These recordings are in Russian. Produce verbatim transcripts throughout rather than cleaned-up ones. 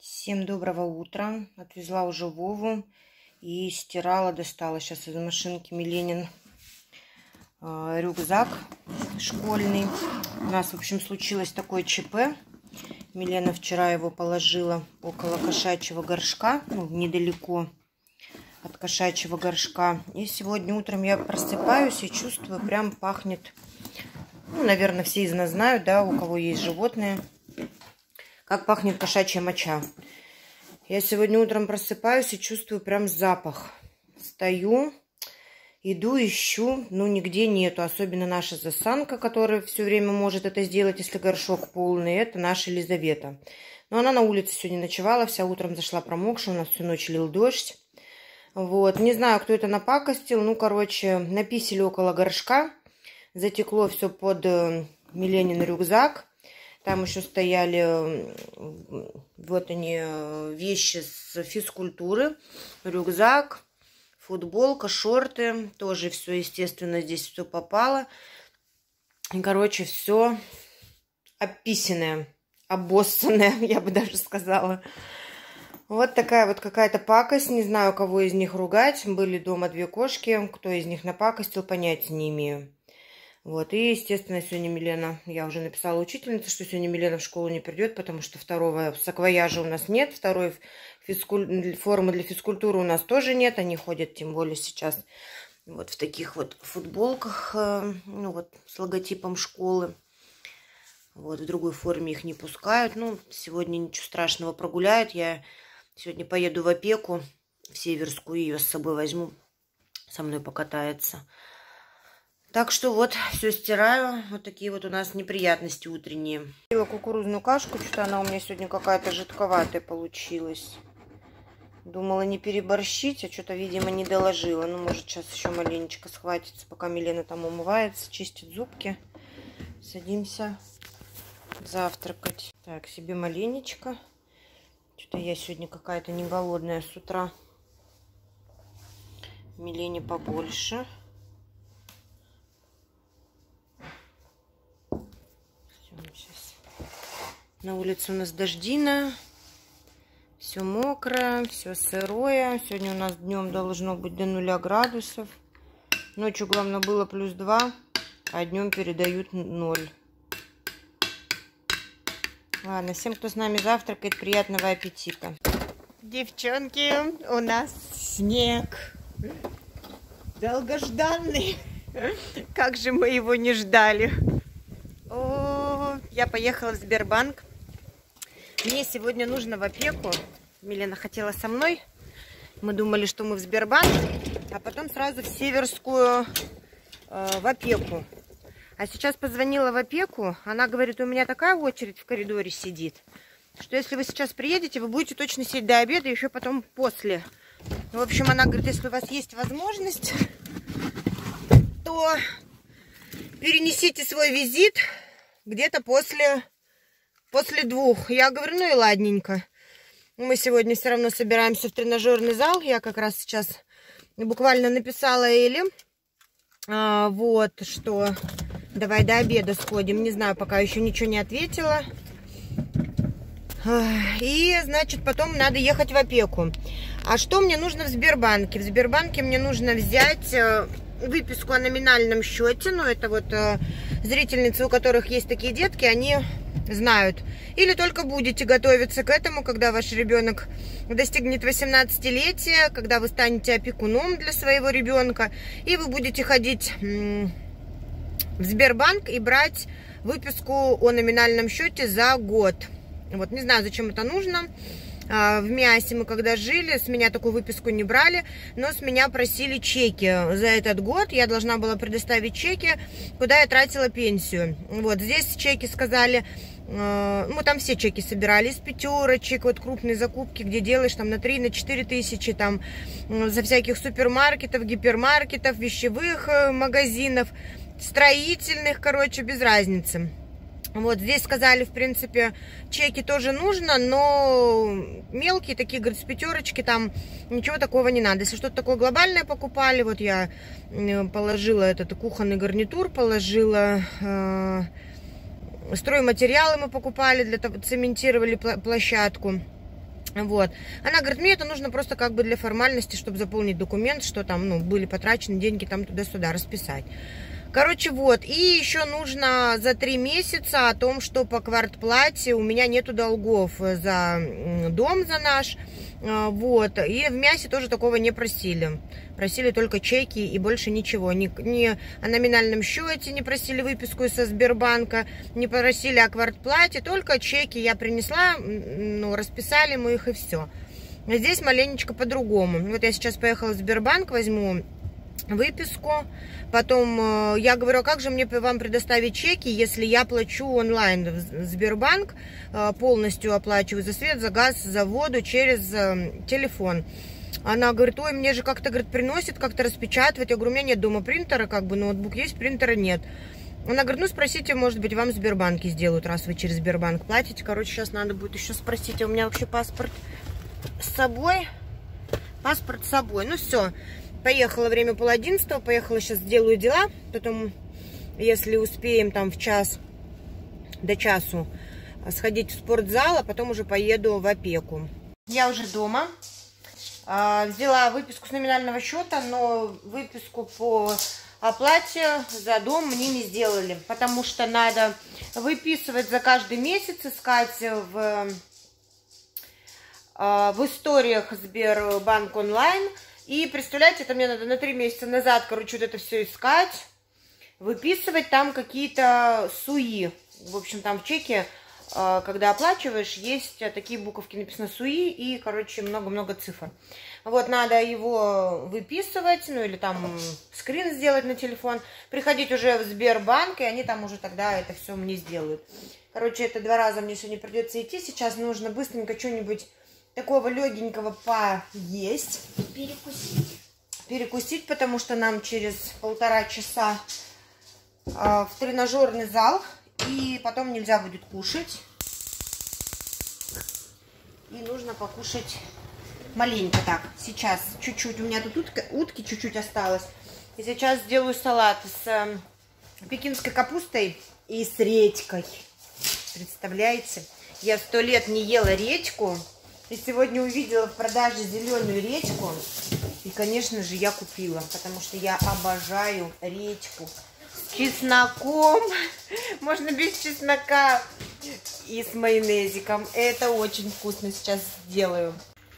Всем доброго утра. Отвезла уже Вову и стирала, достала сейчас из машинки Миленин э, рюкзак школьный. У нас, в общем, случилось такое ЧП. Милена вчера его положила около кошачьего горшка, ну, недалеко от кошачьего горшка. И сегодня утром я просыпаюсь и чувствую, прям пахнет, ну, наверное, все из нас знают, да, у кого есть животные, как пахнет кошачья моча. Я сегодня утром просыпаюсь и чувствую прям запах. Стою, иду, ищу, ну нигде нету. Особенно наша Засанка, которая все время может это сделать, если горшок полный. Это наша Елизавета. Но она на улице сегодня ночевала, вся утром зашла промокшая, у нас всю ночь лил дождь. Вот, не знаю, кто это напакостил. Ну, короче, написали около горшка. Затекло все под Миленин рюкзак. Там еще стояли вот они вещи с физкультуры, рюкзак, футболка, шорты. Тоже все, естественно, здесь все попало. И, короче, все описанное, обоссанное, я бы даже сказала. Вот такая вот какая-то пакость. Не знаю, кого из них ругать. Были дома две кошки. Кто из них напакостил, понятия не имею. Вот, и, естественно, сегодня Милена, я уже написала учительнице, что сегодня Милена в школу не придет, потому что второго саквояжа у нас нет, второй физкуль... формы для физкультуры у нас тоже нет, они ходят, тем более сейчас вот в таких вот футболках, ну вот, с логотипом школы. Вот, в другой форме их не пускают, ну, сегодня ничего страшного, прогуляют. Я сегодня поеду в опеку, в Северскую, ее с собой возьму, со мной покатается. Так что вот, все стираю. Вот такие вот у нас неприятности утренние. Сделала кукурузную кашку, что-то она у меня сегодня какая-то жидковатая получилась. Думала не переборщить, а что-то, видимо, не доложила. Ну, может, сейчас еще маленечко схватится, пока Милена там умывается, чистит зубки. Садимся завтракать. Так, себе маленечко. Что-то я сегодня какая-то не голодная с утра. Милене побольше. Сейчас. На улице у нас дождина, все мокрое, все сырое. Сегодня у нас днем должно быть до нуля градусов. Ночью, главное, было плюс два, а днем передают ноль. Ладно, всем, кто с нами завтракает, приятного аппетита. Девчонки, у нас снег. Долгожданный. Как же мы его не ждали. О, я поехала в Сбербанк. Мне сегодня нужно в опеку. Милена хотела со мной. Мы думали, что мы в Сбербанк, а потом сразу в Северскую э, в опеку. А сейчас позвонила в опеку. Она говорит, у меня такая очередь в коридоре сидит, что если вы сейчас приедете, вы будете точно сидеть до обеда, еще потом после. В общем, она говорит, если у вас есть возможность, то перенесите свой визит где-то после, после двух. Я говорю, ну и ладненько. Мы сегодня все равно собираемся в тренажерный зал. Я как раз сейчас буквально написала Эле, а, вот, что давай до обеда сходим. Не знаю, пока еще ничего не ответила. И, значит, потом надо ехать в опеку. А что мне нужно в Сбербанке? В Сбербанке мне нужно взять выписку о номинальном счете. Ну, это вот э, зрительницы, у которых есть такие детки, они знают. Или только будете готовиться к этому, когда ваш ребенок достигнет восемнадцатилетия, когда вы станете опекуном для своего ребенка, и вы будете ходить м, в Сбербанк и брать выписку о номинальном счете за год. Вот, не знаю, зачем это нужно. В Миасе мы когда жили, с меня такую выписку не брали, но с меня просили чеки за этот год. Я должна была предоставить чеки, куда я тратила пенсию. Вот здесь чеки сказали, мы там все чеки собирали, из пятерочек, вот крупные закупки, где делаешь там на три, на четыре тысячи, там за всяких супермаркетов, гипермаркетов, вещевых магазинов, строительных, короче, без разницы. Вот здесь сказали, в принципе, чеки тоже нужно, но мелкие такие, говорят, с пятерочки, там ничего такого не надо. Если что-то такое глобальное покупали, вот я положила этот кухонный гарнитур, положила э, стройматериалы мы покупали, для того, цементировали площадку. Вот. Она говорит, мне это нужно просто как бы для формальности, чтобы заполнить документ, что там, ну, были потрачены деньги там туда-сюда, расписать. Короче, вот. И еще нужно за три месяца о том, что по квартплате у меня нету долгов за дом, за наш. Вот. И в мясе тоже такого не просили. Просили только чеки и больше ничего. Ни, ни о номинальном счете не просили выписку со Сбербанка, не просили о квартплате, только чеки я принесла, ну, расписали мы их и все. Здесь маленечко по-другому. Вот я сейчас поехала в Сбербанк, возьму выписку, потом я говорю, а как же мне вам предоставить чеки, если я плачу онлайн в Сбербанк, полностью оплачиваю за свет, за газ, за воду через телефон. Она говорит, ой, мне же как-то, говорит, приносит, как-то распечатывать. Я говорю, у меня нет дома принтера, как бы ноутбук есть, принтера нет. Она говорит, ну спросите, может быть, вам в Сбербанке сделают, раз вы через Сбербанк платите. Короче, сейчас надо будет еще спросить, а у меня вообще паспорт с собой? Паспорт с собой. Ну все, поехала, время пол одиннадцатого, поехала, сейчас сделаю дела. Потом, если успеем там в час, до часу сходить в спортзал, а потом уже поеду в опеку. Я уже дома. Взяла выписку с номинального счета, но выписку по оплате за дом мне не сделали, потому что надо выписывать за каждый месяц, искать в, в историях Сбербанк онлайн. И представляете, это мне надо на три месяца назад, короче, вот это все искать, выписывать там какие-то СУИ. В общем, там в чеке, когда оплачиваешь, есть такие буковки, написано СУИ и, короче, много-много цифр. Вот, надо его выписывать, ну, или там скрин сделать на телефон, приходить уже в Сбербанк, и они там уже тогда это все мне сделают. Короче, это два раза мне сегодня придется идти. Сейчас нужно быстренько что-нибудь такого легенького поесть. Перекусить. Перекусить, потому что нам через полтора часа э, в тренажерный зал. И потом нельзя будет кушать. И нужно покушать маленько так. Сейчас чуть-чуть. У меня тут утка, утки чуть-чуть осталось. И сейчас сделаю салат с э, пекинской капустой и с редькой. Представляете? Я сто лет не ела редьку. И сегодня увидела в продаже зеленую редьку. И, конечно же, я купила. Потому что я обожаю редьку. Чесноком, можно без чеснока и с майонезиком. Это очень вкусно, сейчас сделаю.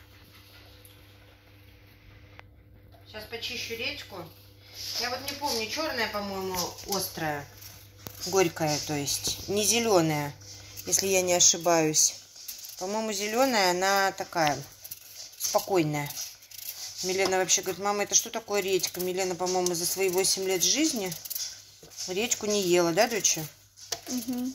Сейчас почищу редьку. Я вот не помню, черная, по-моему, острая, горькая, то есть не зеленая, если я не ошибаюсь. По-моему, зеленая, она такая спокойная. Милена вообще говорит, мама, это что такое редька? Милена, по-моему, за свои восемь лет жизни редьку не ела, да, доча? Угу.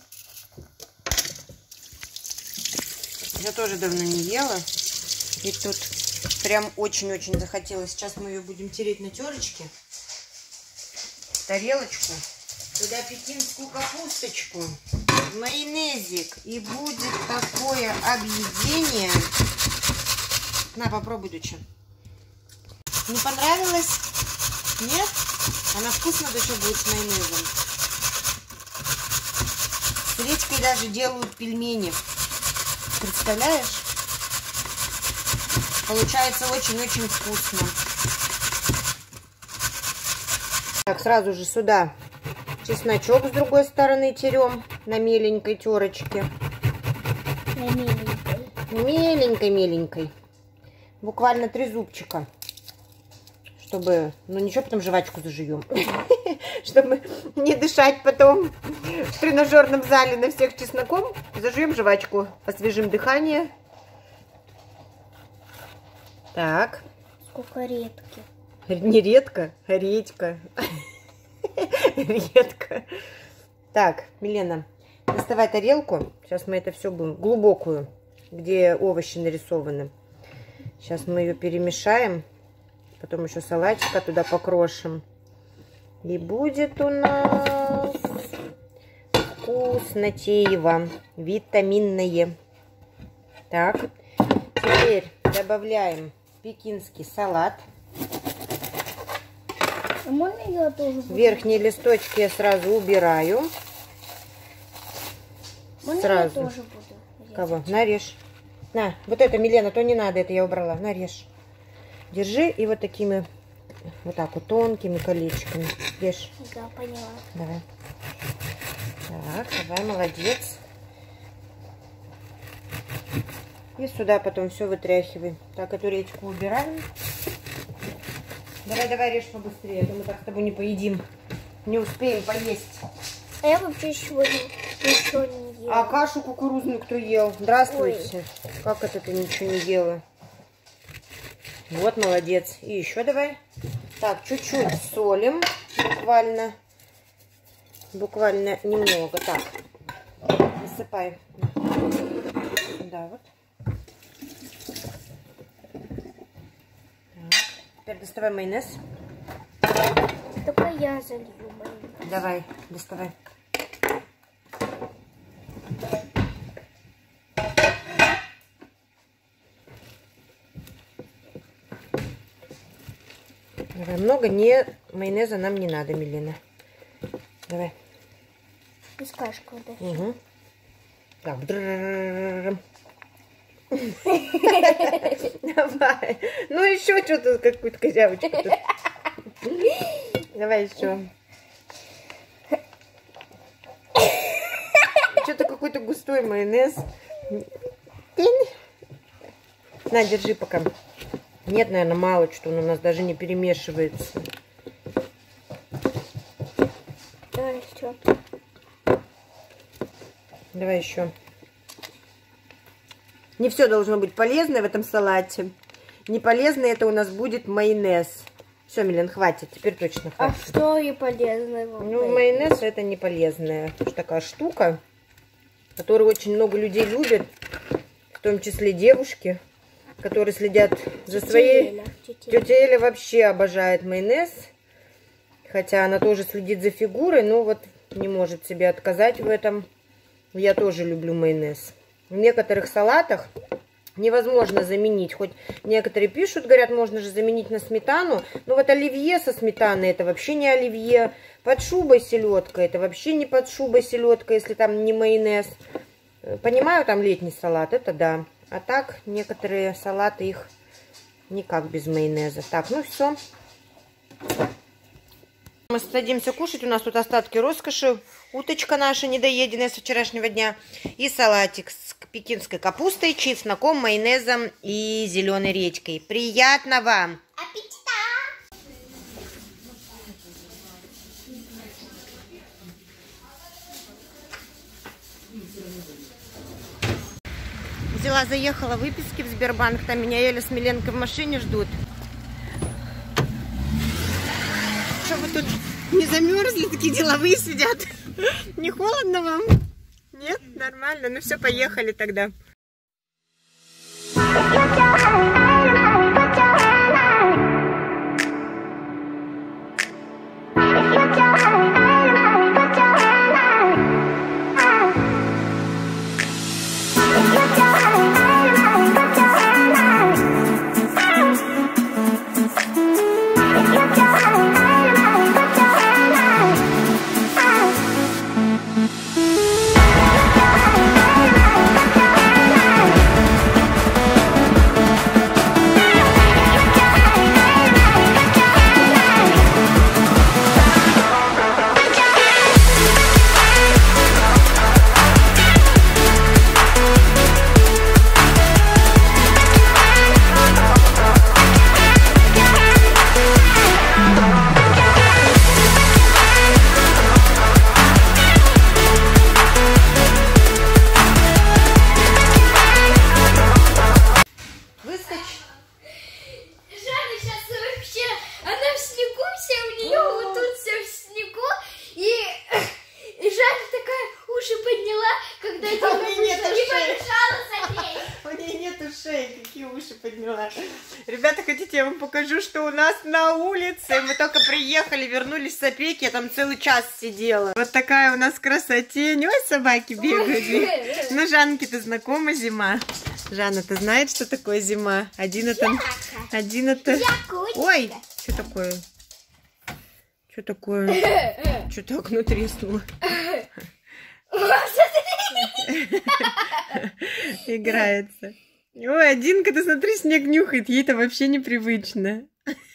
Я тоже давно не ела. И тут прям очень-очень захотелось. Сейчас мы ее будем тереть на терочке. Тарелочку. Туда пекинскую капусточку. Майонезик. И будет такое объедение. На, попробуй, доча. Не понравилось? Нет? Она вкусно доча будет с майонезом. С редькой даже делают пельмени. Представляешь? Получается очень-очень вкусно. Так, сразу же сюда чесночок с другой стороны терем на меленькой терочке. На меленькой. Меленькой-меленькой. Буквально три зубчика. Чтобы, ну ничего, потом жвачку зажуем. Чтобы не дышать потом в тренажерном зале на всех чесноком, зажуем жвачку, освежим дыхание. Так. Сколько редки. Не редко, а редька. Редко. Так, Милена, доставай тарелку. Сейчас мы это все будем, глубокую, где овощи нарисованы. Сейчас мы ее перемешаем. Потом еще салатика туда покрошим. И будет у нас вкуснотеево, витаминное. Так, теперь добавляем пекинский салат. А можно я тоже буду? Верхние листочки я сразу убираю. Можно сразу. я тоже буду резать? Кого? Нарежь. На, вот это, Милена, то не надо, это я убрала. Нарежь. Держи и вот такими, вот так вот тонкими колечками. Режь. Да, поняла. Давай. Так, давай, молодец. И сюда потом все вытряхивай. Так, эту редьку убираем. Давай, давай, режь побыстрее, а то мы так с тобой не поедим. Не успеем поесть. А я вообще сегодня ничего не ела. А кашу кукурузную кто ел? Здравствуйте. Ой. Как это ты ничего не ела? Вот, молодец. И еще давай. Так, чуть-чуть солим. Буквально. Буквально немного. Так. Насыпай. Да, вот. Так. Теперь доставай майонез. Только я залью майонез. Давай, доставай. Давай, много не майонеза нам не надо, Милена. Давай. И скажешь, когда. Угу. Так. Давай. Ну еще что-то, какую-то козявочку. Давай еще. Что-то какой-то густой майонез. На, держи пока. Нет, наверное, мало, что он у нас даже не перемешивается. Давай еще. Давай еще. Не все должно быть полезное в этом салате. Не полезное это у нас будет майонез. Все, Милен, хватит. Теперь точно хватит. А что и полезное? Ну, майонез это не полезная такая штука, которую очень много людей любят, в том числе девушки, которые следят за своей... Эля. Тетя Эля вообще обожает майонез, хотя она тоже следит за фигурой, но вот не может себе отказать в этом. Я тоже люблю майонез. В некоторых салатах невозможно заменить. Хоть некоторые пишут, говорят, можно же заменить на сметану. Но вот оливье со сметаной это вообще не оливье. Под шубой селедка это вообще не под шубой селедка, если там не майонез. Понимаю, там летний салат, это да. А так некоторые салаты их никак без майонеза. Так, ну все. Мы садимся кушать. У нас тут остатки роскоши. Уточка наша недоеденная с вчерашнего дня. И салатик с пекинской капустой, чесноком, майонезом и зеленой редькой. Приятного! Аппетита! Взяла, заехала выписки в Сбербанк. Там меня Эля с Миленкой в машине ждут. Что вы тут не замерзли? Такие деловые сидят. Не холодно вам? Нет? Нормально. Ну все, поехали тогда. Ребята, хотите, я вам покажу, что у нас на улице. Мы только приехали, вернулись с опеки, я там целый час сидела. Вот такая у нас красотень. Ой, собаки бегают. Ну, Жанке-то знакома зима. Жанна-то знает, что такое зима? Один это... Один это... Ой, что такое? Что такое? Что-то окно треснуло. Играется. Ой, Одинка, ты смотри, снег нюхает, ей-то вообще непривычно.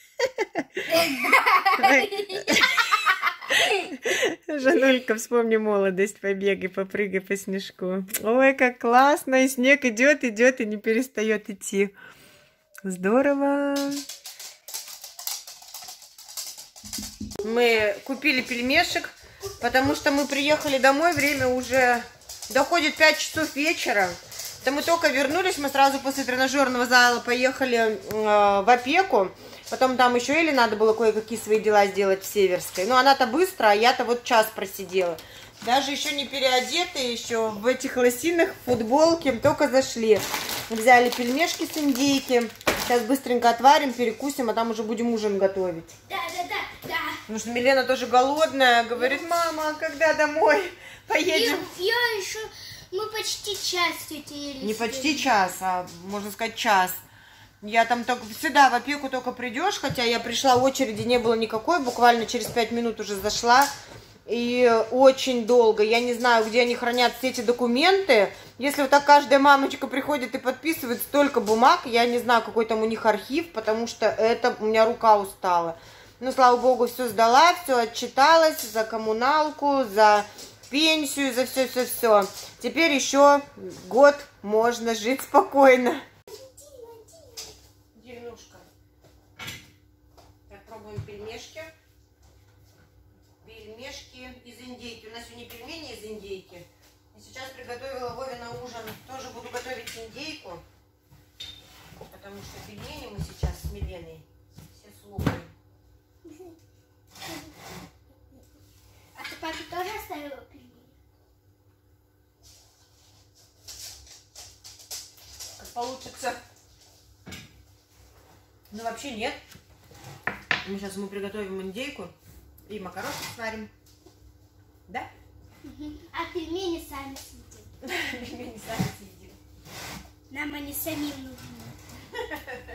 Жанулька, вспомни молодость, побегай, попрыгай по снежку. Ой, как классно, и снег идет, идет и не перестает идти. Здорово. Мы купили пельмешек, потому что мы приехали домой, время уже доходит пять часов вечера. Да мы только вернулись, мы сразу после тренажерного зала поехали э, в опеку. Потом там еще Эле надо было кое-какие свои дела сделать в Северской. Но она-то быстро, а я-то вот час просидела. Даже еще не переодетые, еще в этих лосинах, в футболке, только зашли. Взяли пельмешки с индейки. Сейчас быстренько отварим, перекусим, а там уже будем ужин готовить. Да, да, да, да. Потому что Милена тоже голодная, говорит: мама, когда домой поедем? И я еще... Мы почти час тетей Элли Не сидели. почти час, а можно сказать час. Я там только всегда в опеку только придешь, хотя я пришла, очереди не было никакой, буквально через пять минут уже зашла. И очень долго. Я не знаю, где они хранят все эти документы. Если вот так каждая мамочка приходит и подписывает столько бумаг, я не знаю, какой там у них архив, потому что это у меня рука устала. Ну, слава богу, все сдала, все отчиталась за коммуналку, за пенсию, за все-все-все. Теперь еще год можно жить спокойно. Дернушка. Так, пробуем пельмешки. Пельмешки из индейки. У нас сегодня пельмени из индейки. И сейчас приготовила Вове на ужин. Тоже буду готовить индейку. Потому что пельмени мы сейчас с Миленой все слопаем. А ты папе тоже оставила пельмени? Как получится. Ну, вообще нет. Мы сейчас мы приготовим индейку и макарошки сварим. Да? А пельмени сами съедим. Пельмени сами съедим. Нам они самим нужны.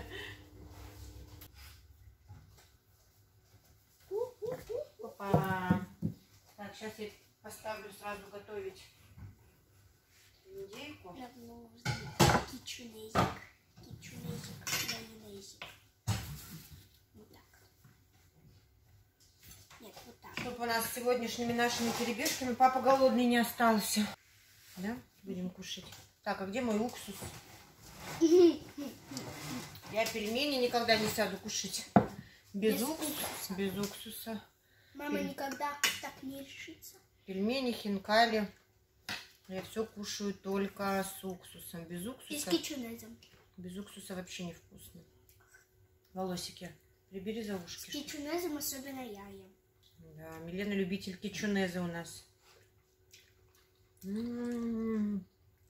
Опа. Так, сейчас я поставлю сразу готовить индейку. Кичунезик. Кичунезик. Майонезик. Вот так. Нет, вот так. Чтобы у нас с сегодняшними нашими перебежками папа голодный не остался. Да? Будем кушать. Так, а где мой уксус? Я пельмени никогда не сяду кушать. Без, Без уксуса. уксуса. Без уксуса. Мама Пель- никогда так не решится. Пельмени, хинкали. Я все кушаю только с уксусом. Без И с уксуса. кичунезом. Без уксуса вообще невкусно. Волосики, прибери за С ушки. кичунезом особенно я ем. Да, Милена любитель кичунеза у нас. М-м-м.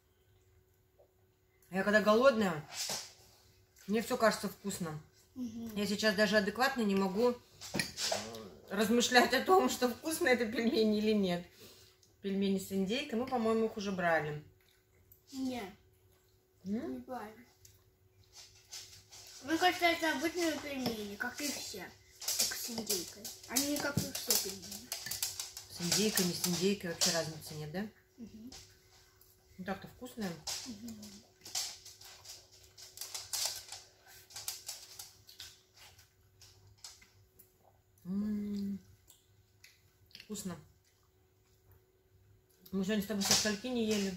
Я когда голодная, мне все кажется вкусным. Угу. Я сейчас даже адекватно не могу размышлять о том, что вкусно это пельмени или нет. Пельмени с индейкой, ну, по-моему, их уже брали. Нет, М? не правильно. Мне кажется, это обычные пельмени, как и все. Только с индейкой. Они не как и все пельмени. С индейкой, не с индейкой, вообще разницы нет, да? Угу. Ну, так-то вкусное. Угу. М-м-м. Вкусно. Мы сегодня с тобой со скольки не ели?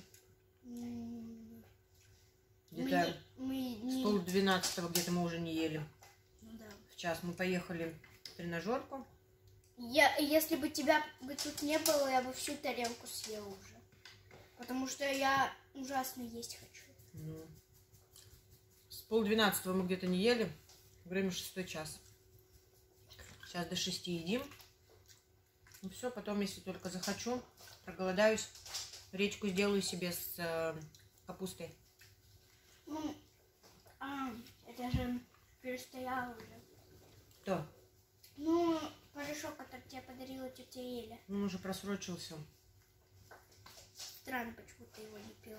Где-то Мы, не- мы с не... пол двенадцатого где-то мы уже не ели. Ну да. В час мы поехали в тренажерку. Я, если бы тебя бы тут не было, я бы всю тарелку съела уже. Потому что я ужасно есть хочу. Ну, с пол двенадцатого мы где-то не ели. Время шестой час. Сейчас до шести едим. Ну все, потом, если только захочу, проголодаюсь, речку сделаю себе с э, капустой. Ну, а, это же перестояло уже. Кто? Ну, порошок, который тебе подарила тетя Эля. Он уже просрочился. Странно, почему ты его не пила.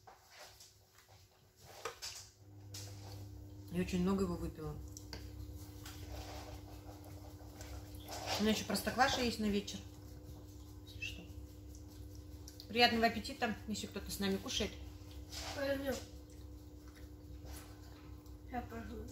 Я очень много его выпила. У меня еще простокваша есть на вечер. Если что. Приятного аппетита, если кто-то с нами кушает. Пойду. Я покажу.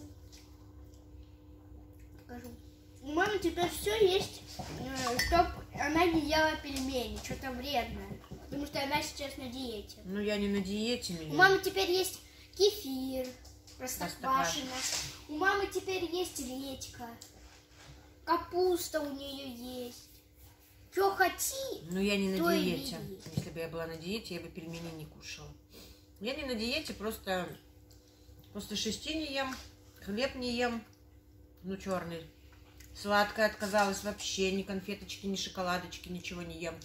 Покажу. У мамы теперь все есть, чтобы она не ела пельмени, что-то вредное. Потому что она сейчас на диете. Ну, я не на диете, У мамы теперь есть кефир, простоквашино. У мамы теперь есть редька. Капуста у нее есть. Что хоти, Ну, я не на то и диете. бери. Если бы я была на диете, я бы пельмени не кушала. Я не на диете, просто после шести не ем, хлеб не ем, ну, черный. Сладкое отказалась вообще, ни конфеточки, ни шоколадочки, ничего не ем.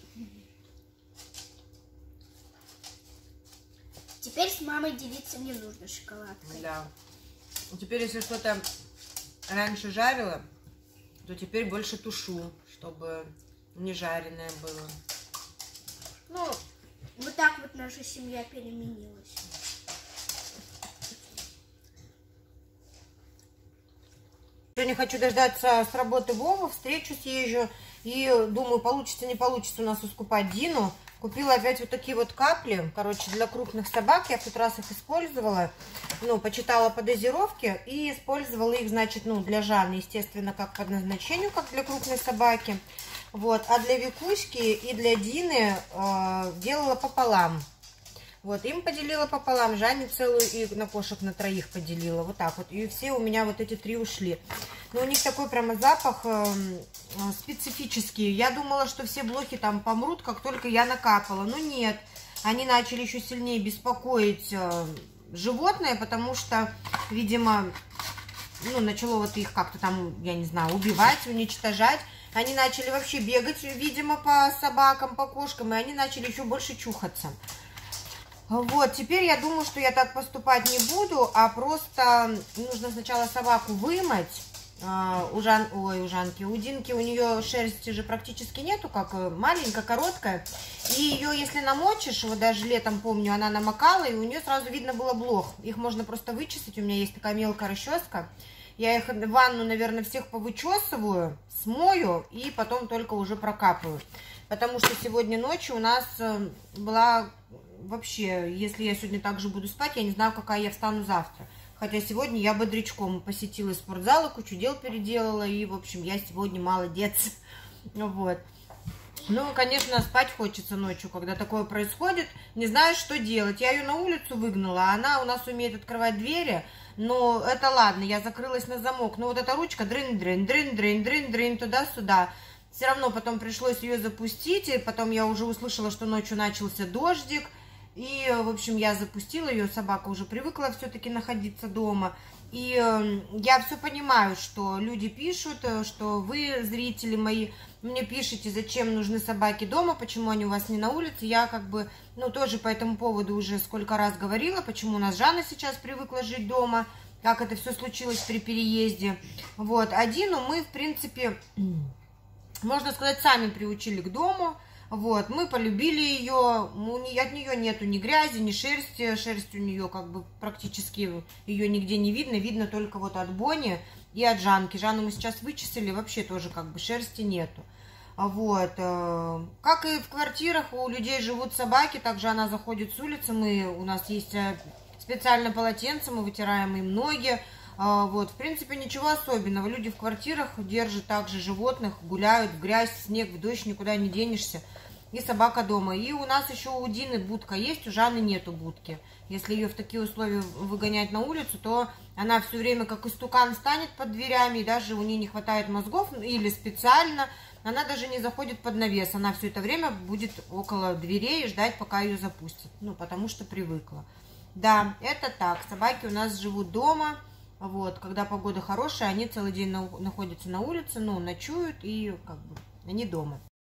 Теперь с мамой делиться не нужно шоколадкой. Да. Теперь, если что-то раньше жарила, то теперь больше тушу, чтобы не жареное было. Ну, Вот так вот наша семья переменилась. сегодня хочу дождаться с работы Вову, встречу съезжу. И думаю, получится, не получится у нас искупать Дину. Купила опять вот такие вот капли, короче, для крупных собак. Я в тот раз их использовала, ну, почитала по дозировке и использовала их, значит, ну, для Жанны, естественно, как по назначению, как для крупной собаки. Вот, а для Викуськи и для Дины э, делала пополам. Вот, им поделила пополам, Жанне целую и на кошек на троих поделила, вот так вот. И все у меня вот эти три ушли. Но у них такой прямо запах э, специфический. Я думала, что все блохи там помрут, как только я накапала. Но нет, они начали еще сильнее беспокоить э, животное, потому что, видимо, ну, начало вот их как-то там, я не знаю, убивать, уничтожать. Они начали вообще бегать, видимо, по собакам, по кошкам, и они начали еще больше чухаться. Вот, теперь я думаю, что я так поступать не буду, а просто нужно сначала собаку вымыть. А, у Жан... Ой, у Жанки, у Динки, у нее шерсти же практически нету, как маленькая, короткая. И ее, если намочишь, вот даже летом, помню, она намокала, и у нее сразу видно было блох. Их можно просто вычесать, у меня есть такая мелкая расческа. Я их в ванну, наверное, всех повычесываю, смою и потом только уже прокапываю. Потому что сегодня ночью у нас была вообще, если я сегодня также буду спать, я не знаю, какая я встану завтра. Хотя сегодня я бодрячком посетила спортзал, кучу дел переделала, и, в общем, я сегодня молодец. Вот. Ну, конечно, спать хочется ночью, когда такое происходит. Не знаю, что делать. Я ее на улицу выгнала, а она у нас умеет открывать двери. Но это ладно, я закрылась на замок. Но вот эта ручка дрын-дрын, дрын-дрын, дрын-дрын, туда-сюда. Все равно потом пришлось ее запустить. И потом я уже услышала, что ночью начался дождик. И, в общем, я запустила ее. Собака уже привыкла все-таки находиться дома. И э, я все понимаю, что люди пишут, что вы, зрители мои, мне пишете, зачем нужны собаки дома, почему они у вас не на улице. Я как бы, ну, тоже по этому поводу уже сколько раз говорила, почему у нас Жанна сейчас привыкла жить дома, как это все случилось при переезде. Вот, а Дину мы, в принципе, можно сказать, сами приучили к дому. Вот, мы полюбили ее, от нее нету ни грязи, ни шерсти, шерсть у нее как бы практически ее нигде не видно, видно только вот от Бони и от Жанки. Жанну мы сейчас вычесали, вообще тоже как бы шерсти нету. Вот, как и в квартирах у людей живут собаки, также она заходит с улицы, мы, у нас есть специальное полотенце, мы вытираем им ноги. Вот, в принципе, ничего особенного. Люди в квартирах держат также животных, гуляют в грязь, в снег, в дождь, никуда не денешься. И собака дома. И у нас еще у Дины будка есть, у Жанны нету будки. Если ее в такие условия выгонять на улицу, то она все время как истукан станет под дверями, и даже у нее не хватает мозгов, или специально, она даже не заходит под навес. Она все это время будет около дверей и ждать, пока ее запустят. Ну, потому что привыкла. Да, это так. Собаки у нас живут дома. Вот, когда погода хорошая, они целый день на, находятся на улице, ну, ночуют, и как бы они дома.